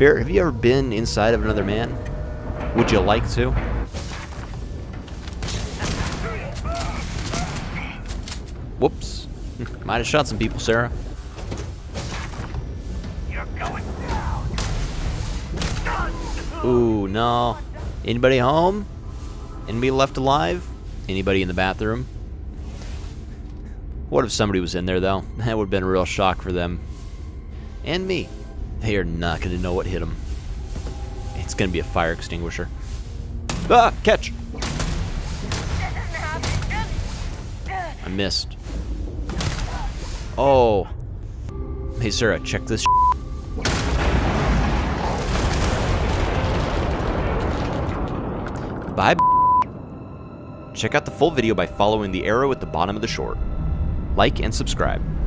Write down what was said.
Bear, have you ever been inside of another man? Would you like to? Whoops. Might have shot some people, Sarah. You're going down. Ooh, no. Anybody home? Anybody left alive? Anybody in the bathroom? What if somebody was in there, though? That would have been a real shock for them. And me. They are not going to know what hit them. It's going to be a fire extinguisher. Ah! Catch! I missed. Oh. Hey, Sarah, check this. Bye. Check out the full video by following the arrow at the bottom of the short. Like and subscribe.